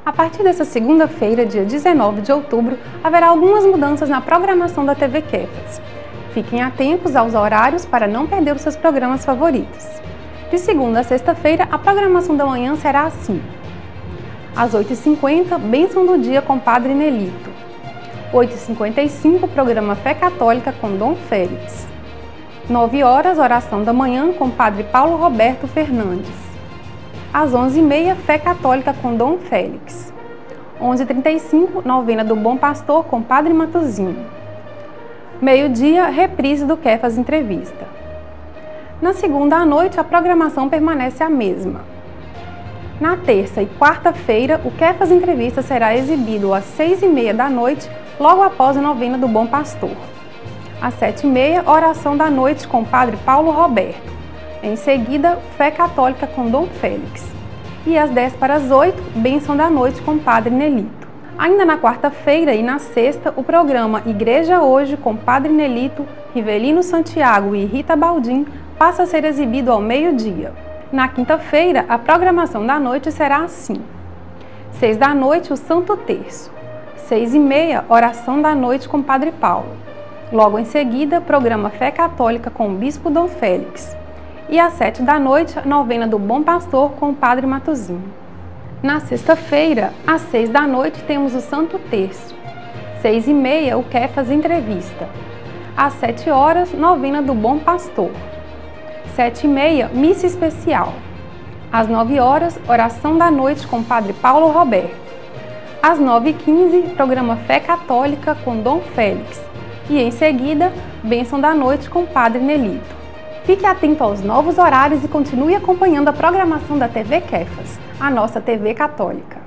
A partir dessa segunda-feira, dia 19 de outubro, haverá algumas mudanças na programação da TV Kefas. Fiquem atentos aos horários para não perder os seus programas favoritos. De segunda a sexta-feira, a programação da manhã será assim: às 8h50, Bênção do Dia com Padre Nelito. 8h55, programa Fé Católica com Dom Félix. 9 horas, Oração da Manhã com Padre Paulo Roberto Fernandes. Às 11h30, Fé Católica com Dom Félix. 11h35, Novena do Bom Pastor com Padre Matozinho. Meio-dia, reprise do Kefas Entrevista. Na segunda à noite, a programação permanece a mesma. Na terça e quarta-feira, o Kefas Entrevista será exibido às 6h30 da noite, logo após a Novena do Bom Pastor. Às 7h30, Oração da Noite com Padre Paulo Roberto. Em seguida, Fé Católica com Dom Félix. E às 7h50, Bênção da Noite com Padre Nelito. Ainda na quarta-feira e na sexta, o programa Igreja Hoje com Padre Nelito, Rivelino Santiago e Rita Baldin passa a ser exibido ao meio-dia. Na quinta-feira, a programação da noite será assim: 6 da noite, o Santo Terço. 6h30, Oração da Noite com Padre Paulo. Logo em seguida, programa Fé Católica com o Bispo Dom Félix. E às 7 da noite, a Novena do Bom Pastor com o Padre Matozinho. Na sexta-feira, às 6 da noite, temos o Santo Terço. 6h30, o Kefas Entrevista. Às 7 horas, Novena do Bom Pastor. 7h30, Missa Especial. Às 9 horas, Oração da Noite com Padre Paulo Roberto. Às 9h15, programa Fé Católica com Dom Félix. E em seguida, Bênção da Noite com Padre Nelito. Fique atento aos novos horários e continue acompanhando a programação da TV Kefas, a nossa TV católica.